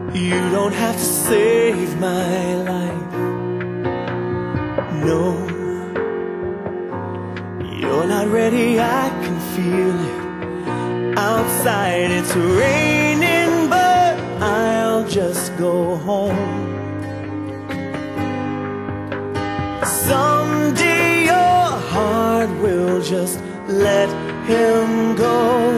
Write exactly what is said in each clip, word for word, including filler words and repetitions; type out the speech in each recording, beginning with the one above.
You don't have to save my life. No, you're not ready, I can feel it. Outside it's raining, but I'll just go home. Someday your heart will just let him go.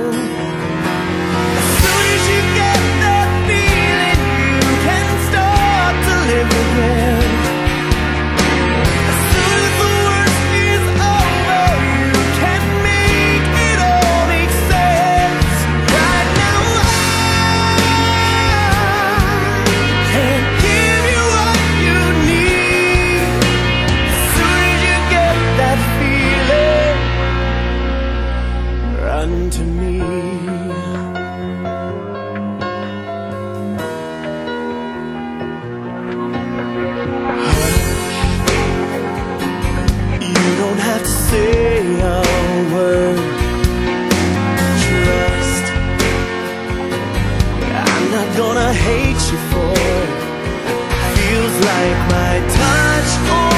As soon as you get that feeling, you can start to live again. As soon as the worst is over, you can make it all make sense. Right now I can't give you what you need. As soon as you get that feeling, run to me. You don't have to say a word. Trust, I'm not gonna hate you for it. Feels like my touch